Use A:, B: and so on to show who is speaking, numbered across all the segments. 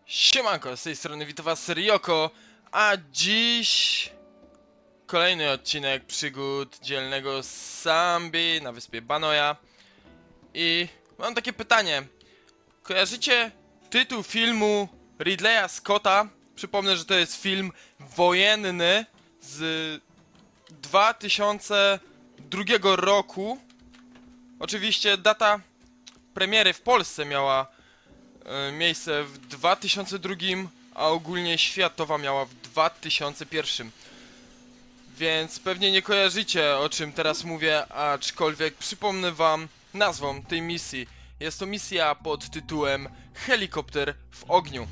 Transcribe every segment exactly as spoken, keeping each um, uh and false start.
A: Siemanko, z tej strony witam was Ryoko, a dziś kolejny odcinek przygód dzielnego Sambi na wyspie Banoja. I mam takie pytanie, kojarzycie tytuł filmu Ridleya Scotta? Przypomnę, że to jest film wojenny z dwa tysiące drugiego roku. Oczywiście data premiery w Polsce miała miejsce w dwa tysiące drugim, a ogólnie światowa miała w dwa tysiące pierwszym. Więc pewnie nie kojarzycie, o czym teraz mówię, aczkolwiek przypomnę wam nazwą tej misji. Jest to misja pod tytułem Helikopter w ogniu.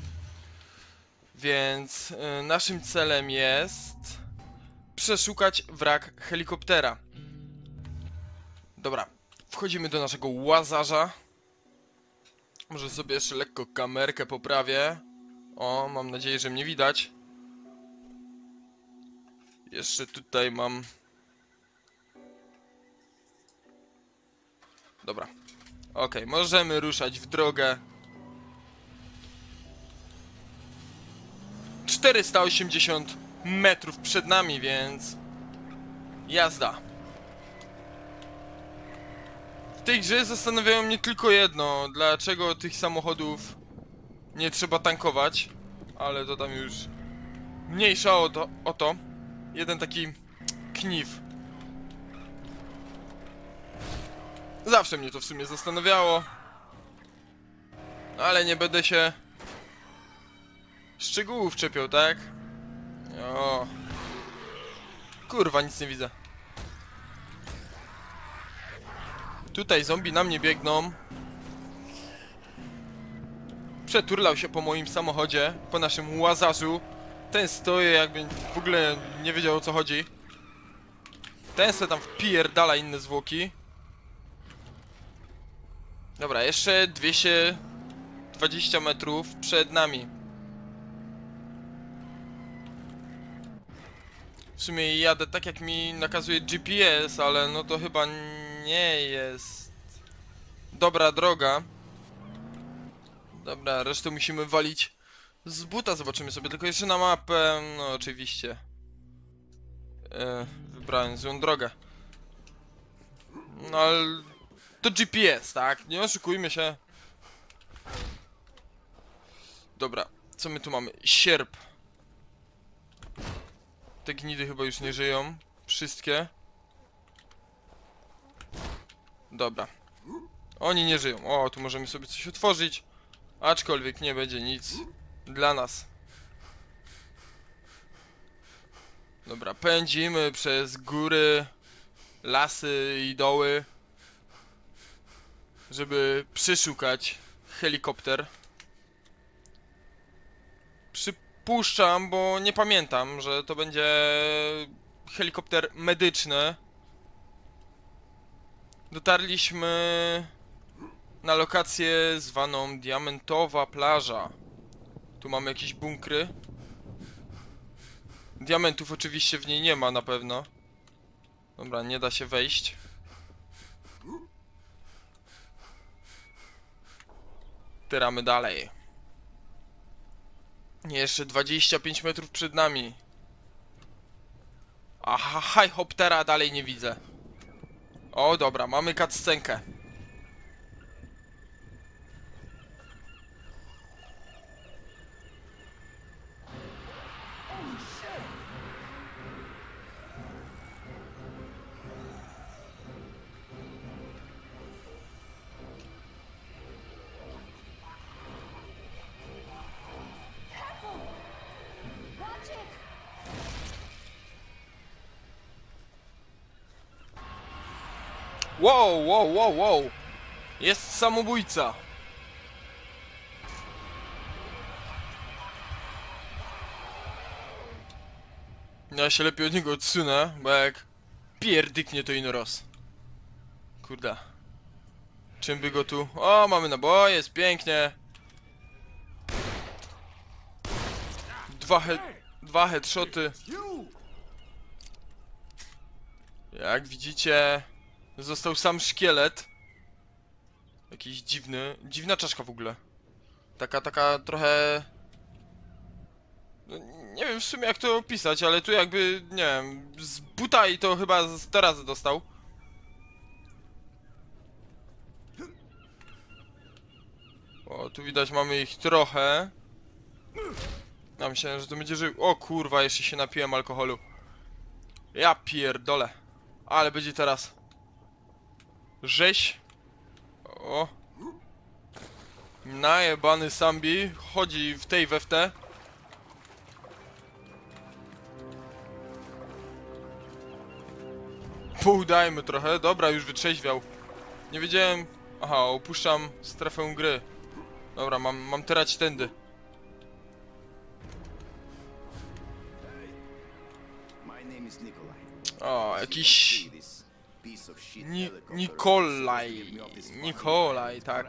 A: Więc y, naszym celem jest przeszukać wrak helikoptera. Dobra, wchodzimy do naszego łazarza. Może sobie jeszcze lekko kamerkę poprawię. O, mam nadzieję, że mnie widać. Jeszcze tutaj mam... Dobra. Okej, możemy ruszać w drogę. czterysta osiemdziesiąt metrów przed nami, więc... Jazda. W tej grze zastanawiają mnie tylko jedno. Dlaczego tych samochodów nie trzeba tankować? Ale to tam już mniejsza o to, o to. Jeden taki knif. Zawsze mnie to w sumie zastanawiało. Ale nie będę się szczegółów czepiał, tak? O. Kurwa, nic nie widzę. Tutaj zombie na mnie biegną. Przeturlał się po moim samochodzie, po naszym łazarzu. Ten stoi, jakby w ogóle nie wiedział, o co chodzi. Ten se tam wpierdala inne zwłoki. Dobra, jeszcze dwieście dwadzieścia metrów przed nami. W sumie jadę tak, jak mi nakazuje G P S, ale no to chyba nie jest dobra droga. Dobra, resztę musimy walić z buta, zobaczymy sobie tylko jeszcze na mapę. No oczywiście e, wybrałem złą drogę. No ale to G P S, tak? Nie oszukujmy się. Dobra, co my tu mamy? Sierp. Te gnidy chyba już nie żyją. Wszystkie. Dobra. Oni nie żyją. O, tu możemy sobie coś otworzyć. Aczkolwiek nie będzie nic dla nas. Dobra, pędzimy przez góry, lasy i doły, żeby przeszukać helikopter. Przypuszczam, bo nie pamiętam, że to będzie helikopter medyczny. Dotarliśmy na lokację zwaną Diamentowa Plaża. Tu mamy jakieś bunkry. Diamentów oczywiście w niej nie ma na pewno. Dobra, nie da się wejść. Tyramy dalej. Jeszcze dwadzieścia pięć metrów przed nami. Aha, helikoptera dalej nie widzę. O, dobra, mamy cutscenkę. Wow, wow, wow, wow. Jest samobójca. Ja się lepiej od niego odsunę, bo jak pierdyknie to inoros. Kurde. Czym by go tu... O, mamy naboje, jest pięknie. Dwa he... Dwa headshoty. Jak widzicie, został sam szkielet. Jakiś dziwny... Dziwna czaszka w ogóle. Taka, taka trochę No, nie wiem w sumie jak to opisać, ale tu jakby, nie wiem, z buta i to chyba z teraz dostał. O, tu widać mamy ich trochę. Ja myślałem, że to będzie żył. O kurwa, jeszcze się napiłem alkoholu. Ja pierdolę. Ale będzie teraz rzeź. O. Najebany Sambi chodzi w tej we w te. Poudajmy trochę. Dobra, już wytrzeźwiał. Nie wiedziałem... Aha, opuszczam strefę gry. Dobra, mam, mam terać tędy. O, jakiś... Ni Nikolaj. Nikolaj, tak.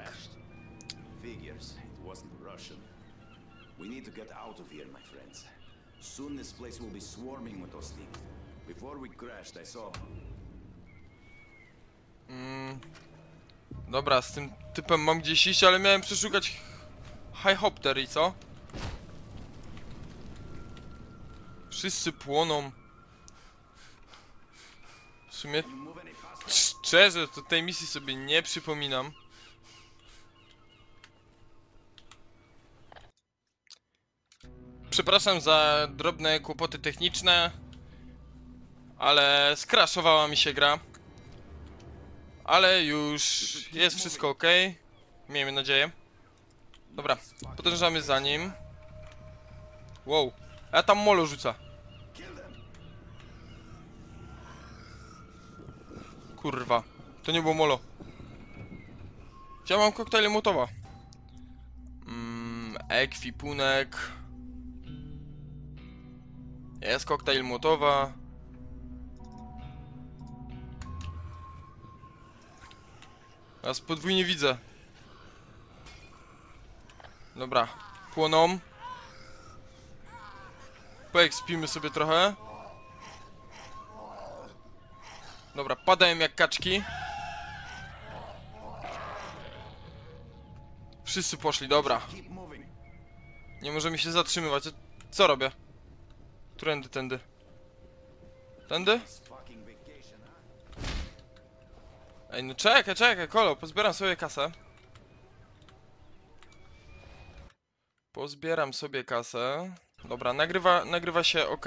B: We need to get out of here, my friends. Soon this place will be swarming with those things. Before we crashed, I saw...
A: Mm. Dobra, z tym typem mam gdzieś iść, ale miałem przeszukać Highhopter i co? Wszyscy płoną. W sumie... Szczerze, to tej misji sobie nie przypominam. Przepraszam za drobne kłopoty techniczne, ale skraszowała mi się gra. Ale już jest wszystko ok. Miejmy nadzieję. Dobra, podążamy za nim. Wow, a tam molo rzuca. Kurwa, to nie było molo. Ja mam koktajl Mołotowa. Mmm, ekwipunek. Jest koktajl Mołotowa. Teraz podwójnie widzę. Dobra, płoną. Poekspimy sobie trochę. Dobra, padają jak kaczki. Wszyscy poszli, dobra. Nie możemy się zatrzymywać. Co robię? Trendy, tędy. Tędy? Ej, no czekaj, czekaj, kolo, pozbieram sobie kasę. Pozbieram sobie kasę. Dobra, nagrywa, nagrywa się ok.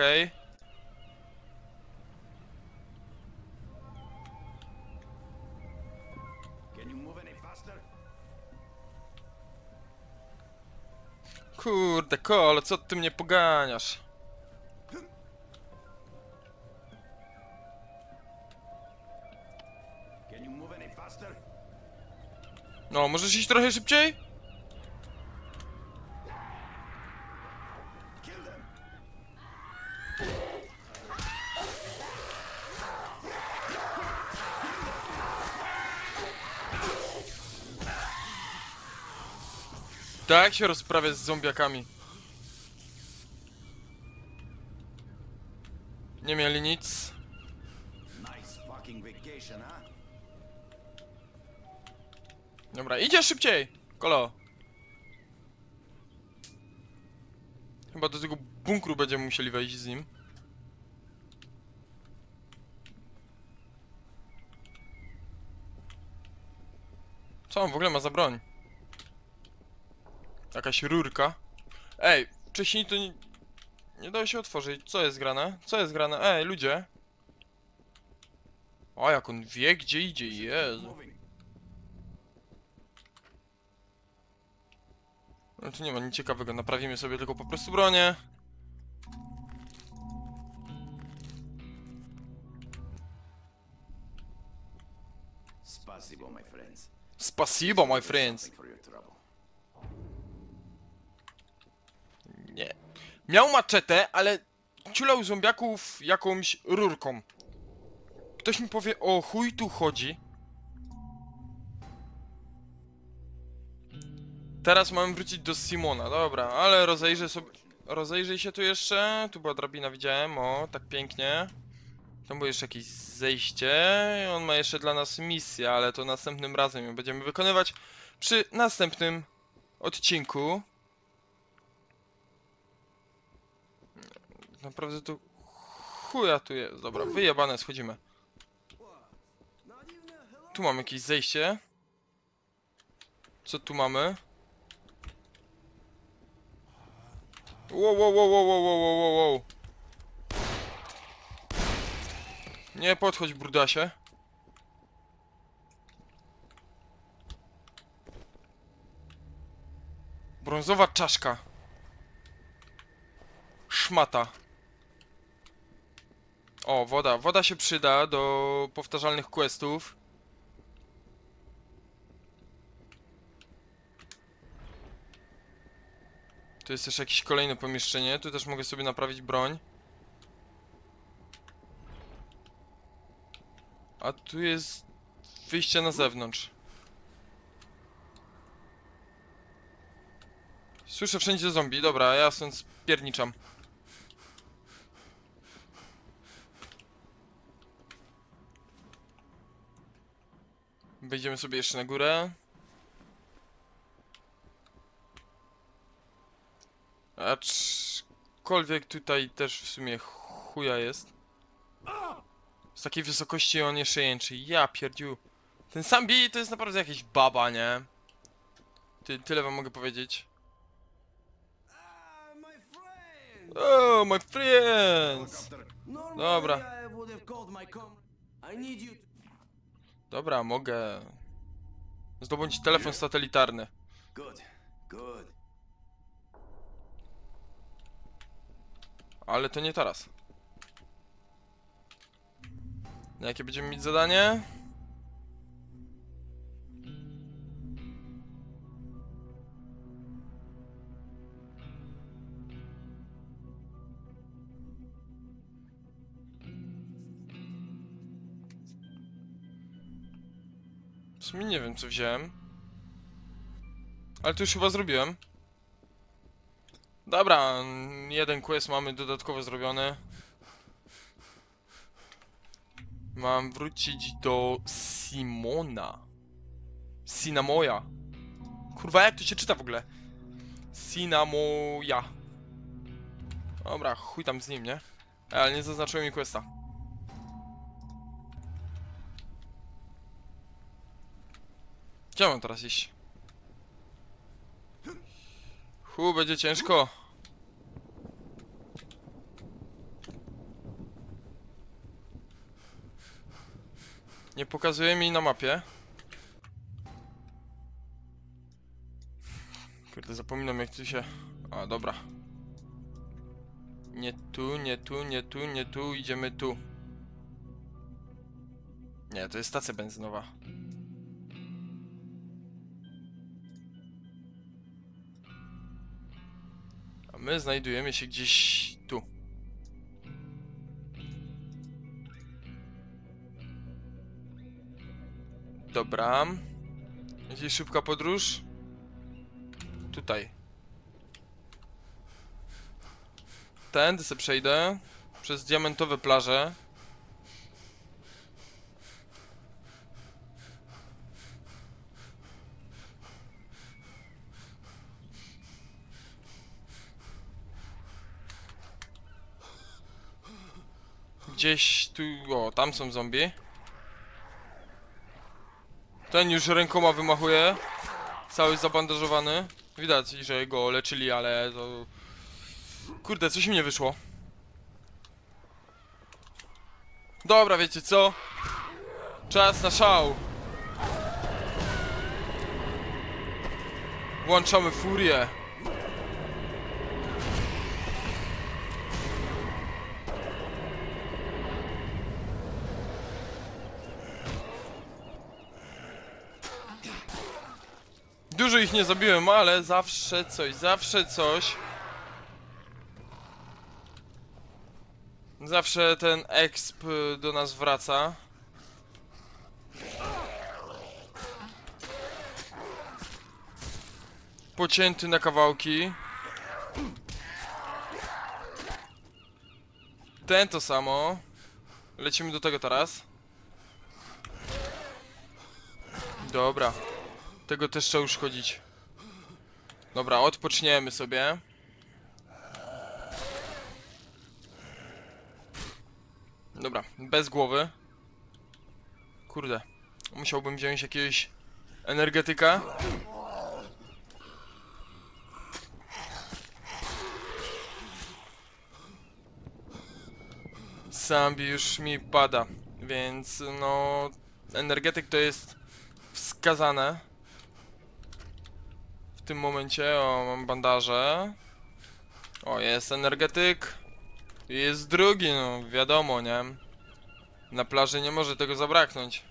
A: Kurde, kolo, co ty mnie poganiasz? No, możesz iść trochę szybciej? Tak się rozprawia z zombiakami. Nie mieli nic. Dobra, idzie szybciej! Kolo. Chyba do tego bunkru będziemy musieli wejść z nim. Co on w ogóle ma za broń? Jakaś rurka. Ej, wcześniej to nie... Nie dało się otworzyć. Co jest grane? Co jest grane? Ej, ludzie. O, jak on wie, gdzie idzie, Jezu. No tu nie ma nic ciekawego, naprawimy sobie tylko po prostu bronię.
B: Spasibo, my friends.
A: Spasibo, my friends. Nie. Miał maczetę, ale ciulał zombiaków jakąś rurką. Ktoś mi powie, o chuj tu chodzi. Teraz mamy wrócić do Simona, dobra, ale rozejrzę sobie... Rozejrzyj się tu jeszcze, tu była drabina, widziałem, o, tak pięknie. Tam było jeszcze jakieś zejście, on ma jeszcze dla nas misję, ale to następnym razem ją będziemy wykonywać przy następnym odcinku. naprawdę to chuja tu jest. Dobra, wyjebane, schodzimy. Tu mam jakieś zejście. Co tu mamy? Wow, wow, wow, wow, wow, wow, wow, wow. Nie podchodź, brudasie. Brązowa czaszka. Szmata. O, woda. Woda się przyda do powtarzalnych questów. Tu jest też jakieś kolejne pomieszczenie. Tu też mogę sobie naprawić broń. A tu jest wyjście na zewnątrz. Słyszę wszędzie zombie. Dobra, ja stąd spierniczam. Wejdziemy sobie jeszcze na górę. Aczkolwiek tutaj też w sumie chuja jest. Z takiej wysokości on jeszcze jęczy. Ja pierdziu. Ten Sambi to jest naprawdę jakiś baba, nie? Ty, tyle wam mogę powiedzieć. Oh, my friends! Dobra. Dobra, mogę. Zdobądź telefon satelitarny.
B: Good, good.
A: Ale to nie teraz. Jakie będziemy mieć zadanie? W sumie nie wiem, co wziąłem. Ale to już chyba zrobiłem. Dobra, jeden quest mamy dodatkowo zrobiony. Mam wrócić do Simona. Sinamoja. Kurwa, jak to się czyta w ogóle? Sinamoja. Dobra, chuj tam z nim, nie? Ale nie zaznaczyłem mi questa. Gdzie mam teraz iść? Hu, będzie ciężko. Nie pokazuje mi na mapie. Kurde, zapominam jak tu się... A, dobra. Nie tu, nie tu, nie tu, nie tu, idziemy tu. Nie, to jest stacja benzynowa. A my znajdujemy się gdzieś tu. Dobra. Gdzieś szybka podróż. Tutaj. Tędy sobie przejdę. Przez diamentowe plaże. Gdzieś tu... O, tam są zombie. Ten już rękoma wymachuje. Cały zabandażowany. Widać, że go leczyli, ale to... Kurde, coś mi nie wyszło. Dobra, wiecie co? Czas na szał. Włączamy furię. Dużo ich nie zabiłem, ale zawsze coś, zawsze coś. Zawsze ten exp do nas wraca. Pocięty na kawałki. Ten to samo. Lecimy do tego teraz. Dobra. Tego też trzeba uszkodzić. Dobra, odpoczniemy sobie. Dobra, bez głowy. Kurde. Musiałbym wziąć jakiegoś energetyka. Zombie już mi pada, więc no... energetyk to jest wskazane. W tym momencie, o, mam bandaże. O, jest energetyk. I jest drugi, no wiadomo, nie? Na plaży nie może tego zabraknąć.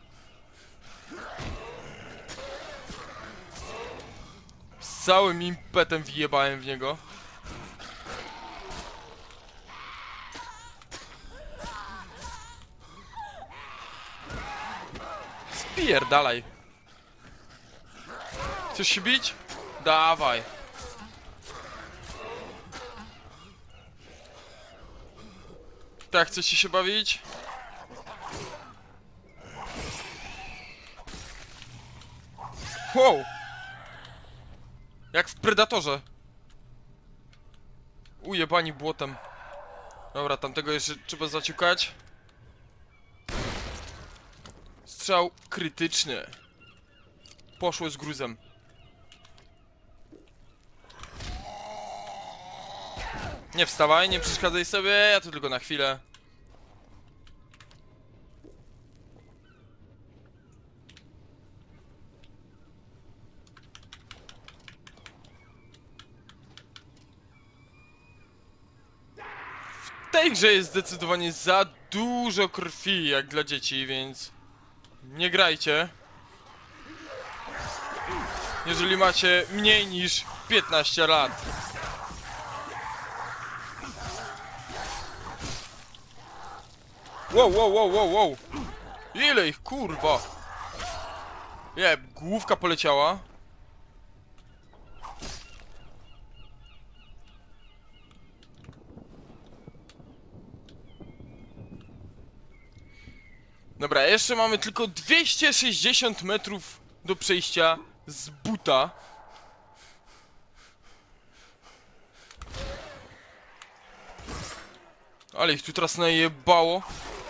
A: Z całym impetem wjebałem w niego. Spierdalaj. Chcesz się bić? Dawaj. Tak, chcesz się bawić? Wow! Jak w Predatorze. Ujebani błotem. Dobra, tamtego jeszcze trzeba zaciukać. Strzał krytyczny. Poszło z gruzem. Nie wstawaj, nie przeszkadzaj sobie, ja tu tylko na chwilę. W tej grze jest zdecydowanie za dużo krwi jak dla dzieci, więc nie grajcie. Jeżeli macie mniej niż piętnaście lat. Wow, wow, wow, wow, wow. Ile ich, kurwa. Nie, główka poleciała. Dobra, jeszcze mamy tylko dwieście sześćdziesiąt metrów do przejścia z buta. Ale ich tu teraz najebało.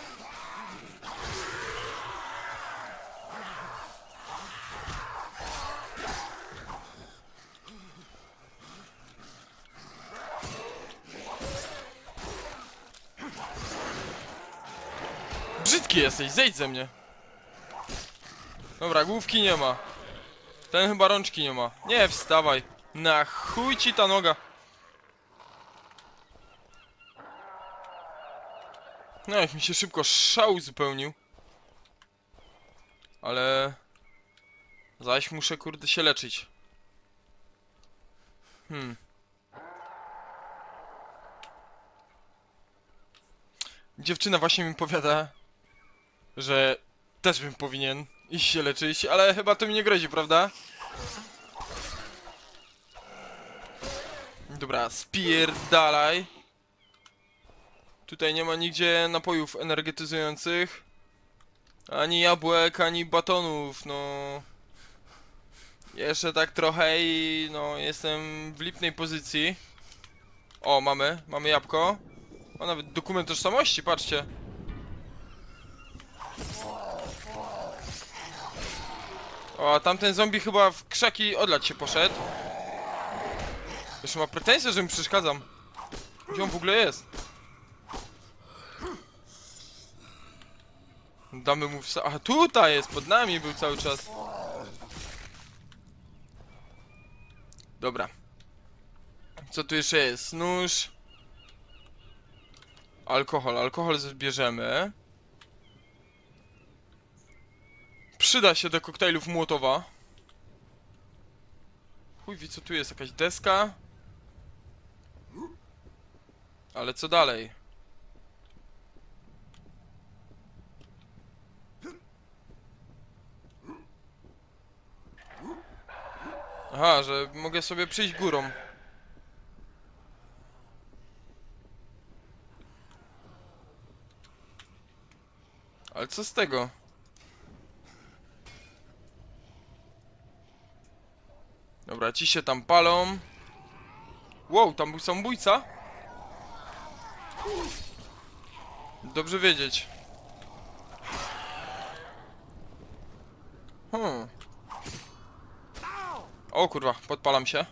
A: Brzydki jesteś, zejdź ze mnie. Dobra, główki nie ma. Ten chyba rączki nie ma. Nie, wstawaj. Na chuj ci ta noga. No, jak mi się szybko szał uzupełnił. Ale... zaś muszę, kurde, się leczyć. Hmm. Dziewczyna właśnie mi powiada, że też bym powinien iść się leczyć, ale chyba to mi nie grozi, prawda? Dobra, spierdalaj. Tutaj nie ma nigdzie napojów energetyzujących. Ani jabłek, ani batonów, no... Jeszcze tak trochę i no jestem w lipnej pozycji. O, mamy, mamy jabłko. O, nawet dokument tożsamości, patrzcie. O, a tamten zombie chyba w krzaki odlać się poszedł. Jeszcze ma pretensje, że mi przeszkadzam. Gdzie on w ogóle jest? Damy mu w... Aha, tutaj jest, pod nami był cały czas. Dobra. Co tu jeszcze jest? Nóż. Alkohol, alkohol zbierzemy. Przyda się do koktajlów Mołotowa. Chuj wie, co tu jest, jakaś deska. Ale co dalej? Aha, że mogę sobie przyjść górą. Ale co z tego? Dobra, ci się tam palą. Wow, tam był samobójca? Dobrze wiedzieć. Hmm. O kurwa, podpalam się.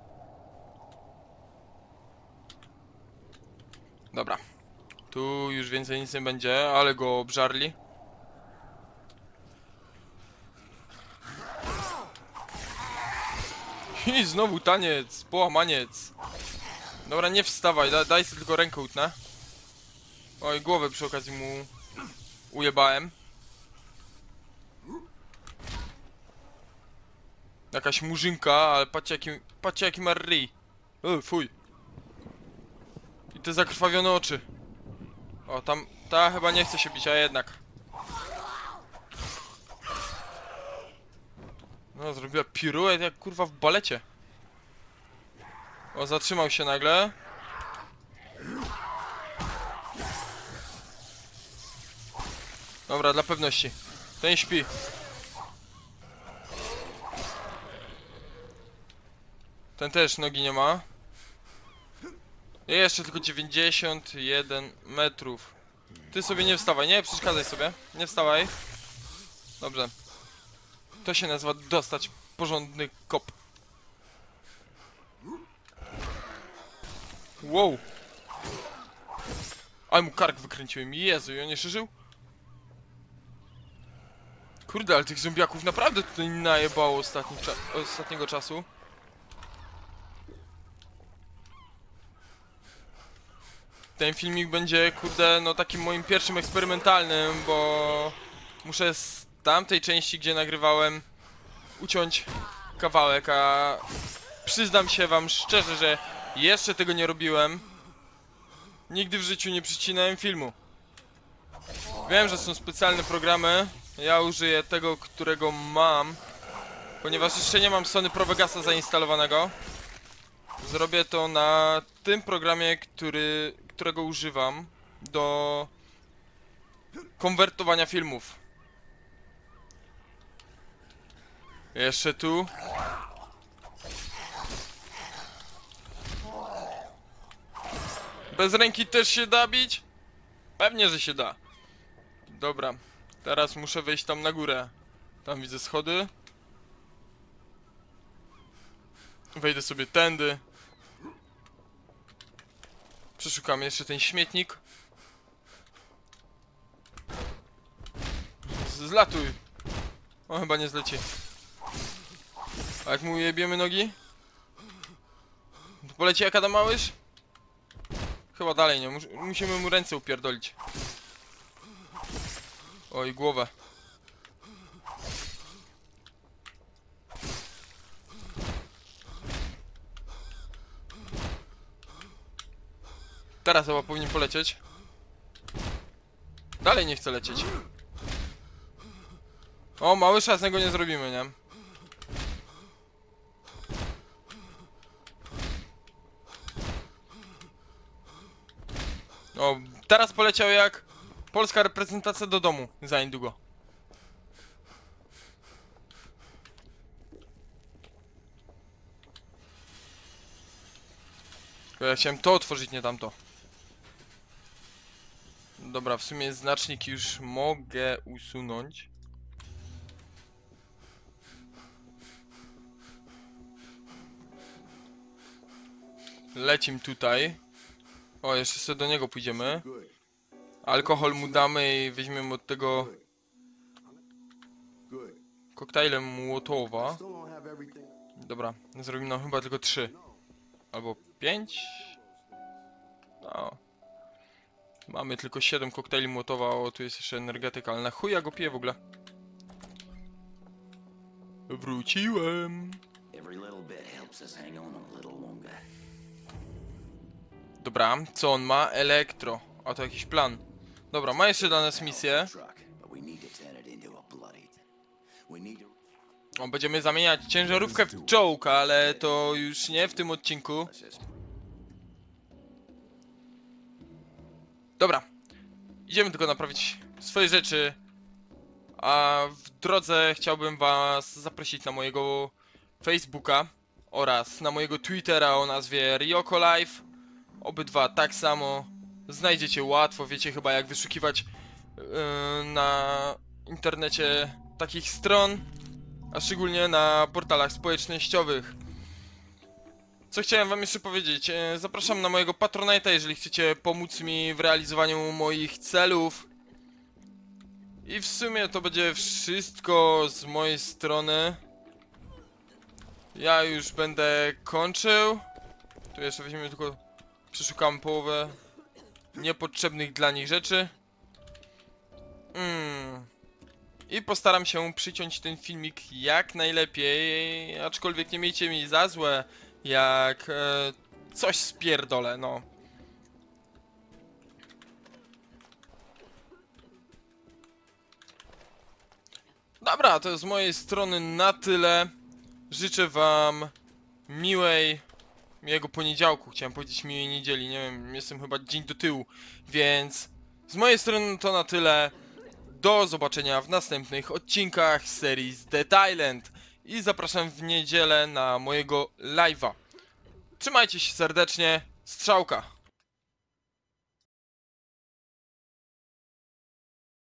A: Dobra. Tu już więcej nic nie będzie, ale go obżarli. I znowu taniec, połamaniec. Dobra, nie wstawaj, da, daj sobie tylko rękę utnę. Oj, głowę przy okazji mu ujebałem. Jakaś murzynka, ale patrzcie jaki, patrzcie jaki ma ryj. O, fuj. I te zakrwawione oczy. O, tam, ta chyba nie chce się bić, a jednak. No, zrobiła piruet jak kurwa w balecie. O, zatrzymał się nagle. Dobra, dla pewności. Ten śpi. Ten też nogi nie ma. I jeszcze tylko dziewięćdziesiąt jeden metrów. Ty sobie nie wstawaj, nie przeszkadzaj sobie. Nie wstawaj. Dobrze. To się nazywa dostać porządny kop. Wow. Ale mu kark wykręciłem. Jezu, i on jeszcze żył? Kurde, ale tych zombiaków naprawdę tutaj najebało ostatnich cza ostatniego czasu. Ten filmik będzie, kurde, no takim moim pierwszym eksperymentalnym, bo muszę z tamtej części, gdzie nagrywałem, uciąć kawałek, a przyznam się wam szczerze, że jeszcze tego nie robiłem. Nigdy w życiu nie przycinałem filmu. Wiem, że są specjalne programy. Ja użyję tego, którego mam, ponieważ jeszcze nie mam Sony Pro Vegasa zainstalowanego. Zrobię to na tym programie, który, którego używam do konwertowania filmów. Jeszcze tu. Bez ręki też się da bić? Pewnie, że się da. Dobra, teraz muszę wejść tam na górę. Tam widzę schody. Wejdę sobie tędy. Przeszukam jeszcze ten śmietnik. Zlatuj. O, chyba nie zleci. A jak mu jebiemy nogi? To poleci jak Adam Małysz? Chyba dalej nie, Mus musimy mu ręce upierdolić. Oj, głowę. Teraz chyba powinien polecieć. Dalej nie chce lecieć. O, mały szans, z niego nie zrobimy, nie? O, teraz poleciał jak polska reprezentacja do domu za niedługo. Ja chciałem to otworzyć, nie tamto. Dobra, w sumie znacznik już mogę usunąć. Lecim tutaj. O, jeszcze sobie do niego pójdziemy. Alkohol mu damy i weźmiemy od tego koktajlem Młotowa. Dobra, zrobimy nam chyba tylko trzy. Albo pięć. No. Mamy tylko siedem koktajli Młotowa. O, tu jest jeszcze energetyka, ale na chuj ja go piję w ogóle. Wróciłem. Dobra, co on ma? Elektro. A to jakiś plan. Dobra, ma jeszcze dla nas misję. O, będziemy zamieniać ciężarówkę w czołg, ale to już nie w tym odcinku. Dobra. Idziemy tylko naprawić swoje rzeczy. A w drodze chciałbym was zaprosić na mojego Facebooka oraz na mojego Twittera o nazwie Ryoko Live. Obydwa tak samo znajdziecie łatwo, wiecie chyba jak wyszukiwać yy, na internecie takich stron. a szczególnie na portalach społecznościowych. Co chciałem wam jeszcze powiedzieć, e, zapraszam na mojego Patronite'a, jeżeli chcecie pomóc mi w realizowaniu moich celów. I w sumie to będzie wszystko z mojej strony. Ja już będę kończył. Tu jeszcze weźmiemy tylko, przeszukam połowę niepotrzebnych dla nich rzeczy. Mm. I postaram się przyciąć ten filmik jak najlepiej, aczkolwiek nie miejcie mi za złe, jak e, coś spierdolę, no. Dobra, to z mojej strony na tyle. Życzę wam miłej, miłego poniedziałku, chciałem powiedzieć miłej niedzieli, nie wiem, jestem chyba dzień do tyłu, więc z mojej strony to na tyle. Do zobaczenia w następnych odcinkach serii z Dead Island i zapraszam w niedzielę na mojego live'a. Trzymajcie się serdecznie, strzałka!